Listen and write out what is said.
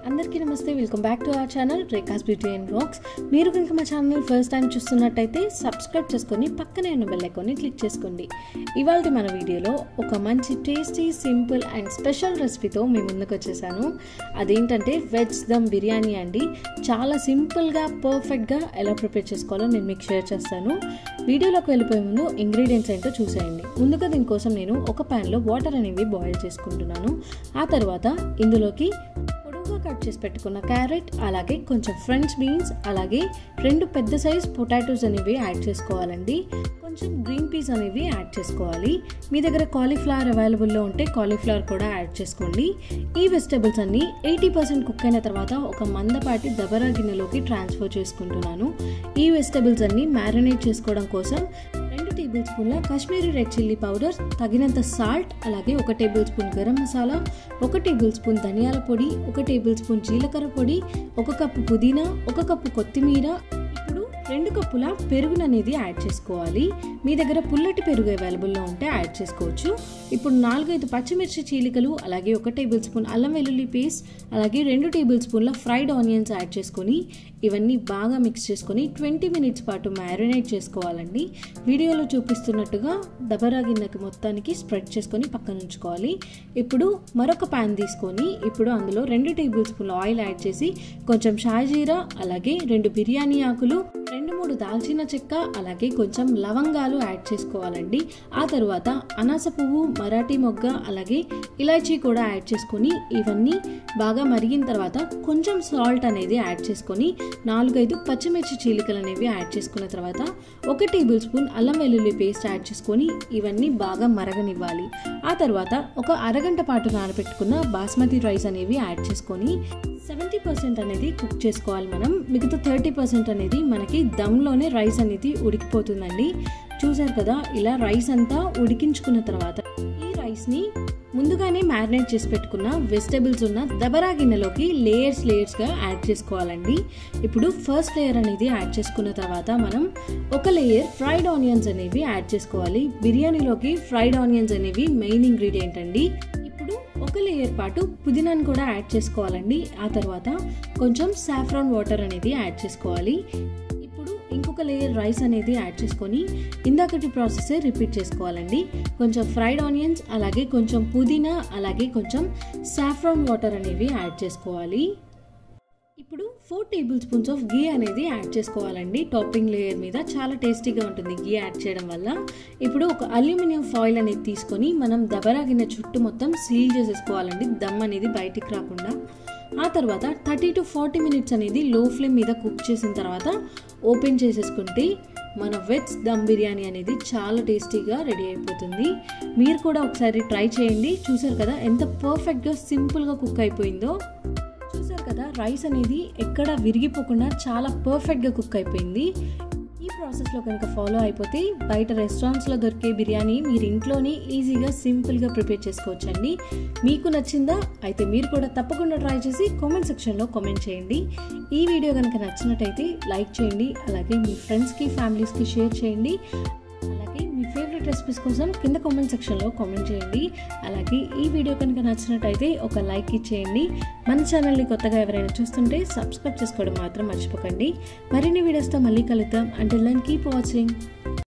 అందరికీ నమస్తే, welcome back to our channel Rekha's beauty and vlogs. మీరు కనుక మా ఛానల్ ఫస్ట్ టైం చూస్తున్నట్టయితే సబ్స్క్రైబ్ చేసుకొని పక్కనే ఉన్న బెల్ ఐకాన్ని క్లిక్ చేసుకోండి. ఇవాళ మన వీడియోలో ఒక మంచి టేస్టీ, సింపుల్ అండ్ స్పెషల్ రెసిపీతో మీ ముందుకు వచ్చేసాను. అదేంటంటే వెజ్ దమ్ బిర్యానీ అండి. చాలా సింపుల్గా, పర్ఫెక్ట్గా ఎలా ప్రిపేర్ చేసుకోవాలో నేను మీకు షేర్ చేస్తాను. వీడియోలోకి వెళ్ళిపోయే ముందు ఇంగ్రీడియంట్స్ ఏంటో చూసేయండి. ముందుగా దీనికోసం నేను ఒక ప్యాన్లో వాటర్ అనేవి బాయిల్ చేసుకుంటున్నాను. ఆ తర్వాత ఇందులోకి కట్ చేసి పెట్టుకున్న క్యారెట్, అలాగే కొంచెం ఫ్రెంచ్ బీన్స్, అలాగే 2 పెద్ద సైజ్ పొటాటోస్ అనేవి యాడ్ చేసుకోవాలండి. కొంచెం గ్రీన్ పీస్ అనేవి యాడ్ చేసుకోవాలి. మీ దగ్గర కాలీఫ్లవర్ అవైలబుల్లో ఉంటే కాలీఫ్లవర్ కూడా యాడ్ చేసుకోండి. ఈ వెజిటేబుల్స్ అన్ని 80% కుక్ అయిన తర్వాత ఒక మందపాటి దబరా గిన్నెలోకి ట్రాన్స్ఫర్ చేసుకుంటున్నాను. ఈ వెజిటేబుల్స్ అన్ని మ్యారినేట్ చేసుకోవడం కోసం 2 టేబుల్ స్పూన్ల కాశ్మీరీ రెడ్ చిల్లీ పౌడర్, తగినంత సాల్ట్, అలాగే 1 table spoon garam masala, 1 table spoon ధనియాల పొడి, 1 టేబుల్ స్పూన్ జీలకర్ర పొడి, 1 కప్పు పుదీనా, 1 కప్పు కొత్తిమీర. ఇప్పుడు 2 కప్పుల పెరుగును అనేది యాడ్ చేసుకోవాలి. మీ దగ్గర పుల్లటి పెరుగు అవైలబుల్లో ఉంటే యాడ్ చేసుకోవచ్చు. ఇప్పుడు 4-5 పచ్చిమిర్చి చీలికలు, అలాగే 1 టేబుల్ స్పూన్ అల్లం వెల్లుల్లి పేస్ట్, అలాగే 2 టేబుల్ స్పూన్ల ఫ్రైడ్ ఆనియన్స్ యాడ్ చేసుకొని ఇవన్నీ బాగా మిక్స్ చేసుకొని 20 మినిట్స్ పాటు మ్యారినేట్ చేసుకోవాలండి. వీడియోలో చూపిస్తున్నట్టుగా దబరా గిన్నెకి మొత్తానికి స్ప్రెడ్ చేసుకొని పక్కన ఉంచుకోవాలి. ఇప్పుడు మరొక ప్యాన్ తీసుకొని ఇప్పుడు అందులో 2 టేబుల్ స్పూన్ల ఆయిల్ యాడ్ చేసి కొంచెం షాజీరా, అలాగే 2 బిర్యానీ ఆకులు, 2-3 దాల్చిన చెక్క, అలాగే కొంచెం లవంగాలు యాడ్ చేసుకోవాలండి. ఆ తర్వాత అనాస పువ్వు, మరాఠీ మొగ్గ, అలాగే ఇలాచీ కూడా యాడ్ చేసుకొని ఇవన్నీ బాగా మరిగిన తర్వాత కొంచెం సాల్ట్ అనేది యాడ్ చేసుకొని 4-5 పచ్చిమిర్చి చీలికలు అనేవి యాడ్ చేసుకున్న తర్వాత 1 టేబుల్ స్పూన్ అల్లం వెల్లుల్లి పేస్ట్ యాడ్ చేసుకొని ఇవన్నీ బాగా మరగనివ్వాలి. ఆ తర్వాత ఒక అరగంట పాటు నానబెట్టుకున్న బాస్మతి రైస్ అనేవి యాడ్ చేసుకొని 70% అనేది కుక్ చేసుకోవాలి మనం. మిగతా 30% అనేది మనకి దమ్లోనే రైస్ అనేది ఉడికిపోతుందండి. చూసారు కదా, ఇలా రైస్ అంతా ఉడికించుకున్న తర్వాత ఈ రైస్ని ముందుగానే మ్యారినేట్ చేసి పెట్టుకున్న వెజిటేబుల్స్ ఉన్న దబరా గిన్నెలోకి లేయర్స్గా యాడ్ చేసుకోవాలండి. ఇప్పుడు ఫస్ట్ లేయర్ అనేది యాడ్ చేసుకున్న తర్వాత మనం ఒక లేయర్ ఫ్రైడ్ ఆనియన్స్ అనేవి యాడ్ చేసుకోవాలి. బిర్యానీలోకి ఫ్రైడ్ ఆనియన్స్ అనేవి మెయిన్ ఇంగ్రీడియంట్ అండి. ఇప్పుడు ఒక లేయర్ పాటు పుదీనాను కూడా యాడ్ చేసుకోవాలండి. ఆ తర్వాత కొంచెం సాఫ్రాన్ వాటర్ అనేది యాడ్ చేసుకోవాలి. ఇంకొక లేయర్ రైస్ అనేది యాడ్ చేసుకొని ఇందాకటి ప్రాసెస్ రిపీట్ చేసుకోవాలండి. కొంచెం ఫ్రైడ్ ఆనియన్స్, అలాగే కొంచెం పుదీనా, అలాగే కొంచెం సాఫ్రాన్ వాటర్ అనేవి యాడ్ చేసుకోవాలి. ఇప్పుడు 4 టేబుల్ స్పూన్స్ ఆఫ్ గీ అనేది యాడ్ చేసుకోవాలండి. టాపింగ్ లేయర్ మీద చాలా టేస్టీగా ఉంటుంది గీ యాడ్ చేయడం వల్ల. ఇప్పుడు ఒక అల్యూమినియం ఫాయిల్ అనేది తీసుకొని మనం దబరా గిన్నె చుట్టూ మొత్తం సీల్ చేసేసుకోవాలండి, దమ్ అనేది బయటికి రాకుండా. ఆ తర్వాత 30 to 40 మినిట్స్ అనేది లో ఫ్లేమ్ మీద కుక్ చేసిన తర్వాత ఓపెన్ చేసేసుకుంటే మన వెజ్ దమ్ బిర్యానీ అనేది చాలా టేస్టీగా రెడీ అయిపోతుంది. మీరు కూడా ఒకసారి ట్రై చేయండి. చూసారు కదా ఎంత పర్ఫెక్ట్గా, సింపుల్గా కుక్ అయిపోయిందో. చూసారు కదా, రైస్ అనేది ఎక్కడ విరిగిపోకుండా చాలా పర్ఫెక్ట్గా కుక్ అయిపోయింది. ఈ ప్రాసెస్లో కనుక ఫాలో అయిపోతే బయట రెస్టారెంట్స్లో దొరికే బిర్యానీ మీరు ఇంట్లోనే ఈజీగా, సింపుల్గా ప్రిపేర్ చేసుకోవచ్చండి. మీకు నచ్చిందా? అయితే మీరు కూడా తప్పకుండా ట్రై చేసి కామెంట్ సెక్షన్లో కామెంట్ చేయండి. ఈ వీడియో కనుక నచ్చినట్టయితే లైక్ చేయండి, అలాగే మీ ఫ్రెండ్స్కి, ఫ్యామిలీస్కి షేర్ చేయండి. అలాగే మీ ఫేవరెట్ రెసిపీస్ కోసం కింద కామెంట్ సెక్షన్లో కామెంట్ చేయండి. అలాగే ఈ వీడియో కనుక నచ్చినట్టయితే ఒక లైక్ ఇచ్చేయండి. మన ఛానల్ని కొత్తగా ఎవరైనా చూస్తుంటే సబ్స్క్రైబ్ చేసుకోవడం మాత్రం మర్చిపోకండి. మరిన్ని వీడియోస్తో మళ్ళీ కలుద్దాం. Until then keep watching.